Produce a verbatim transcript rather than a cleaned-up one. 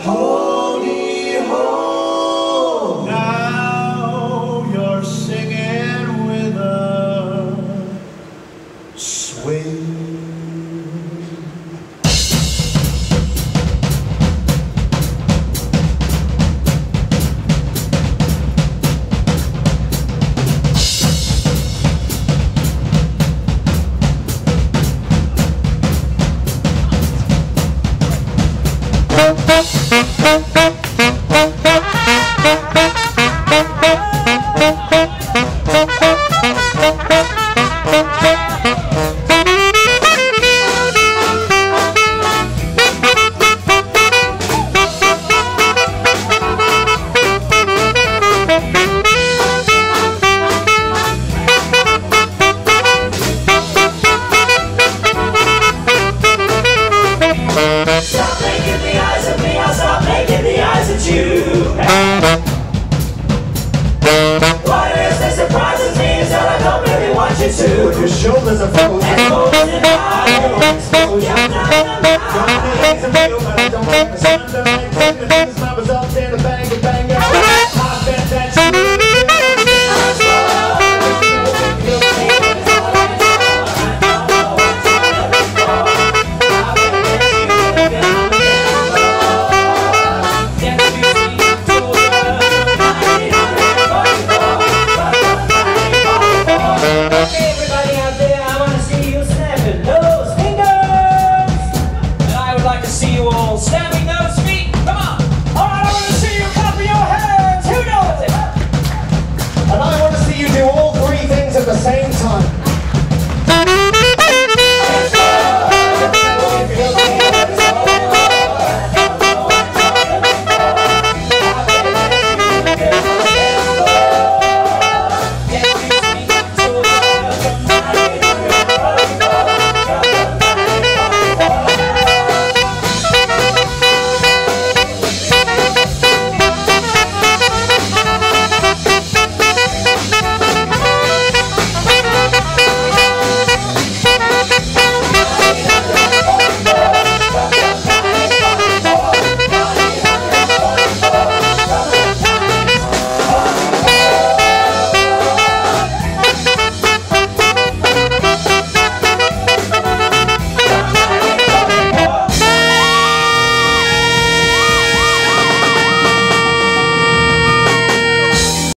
Hody ho! Now you're singing with a swing. Stop making the eyes at me, I'll stop making the eyes at you. What is this surprises me is that I don't really want you to. Put your shoulders are frozen.